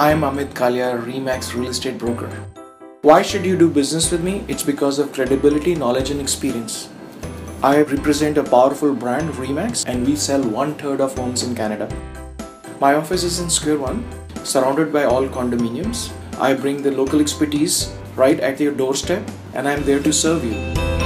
I am Amit Kalia, Remax Real Estate Broker. Why should you do business with me? It's because of credibility, knowledge, and experience. I represent a powerful brand, Remax, and we sell 1/3 of homes in Canada. My office is in Square One, surrounded by all condominiums. I bring the local expertise right at your doorstep, and I'm there to serve you.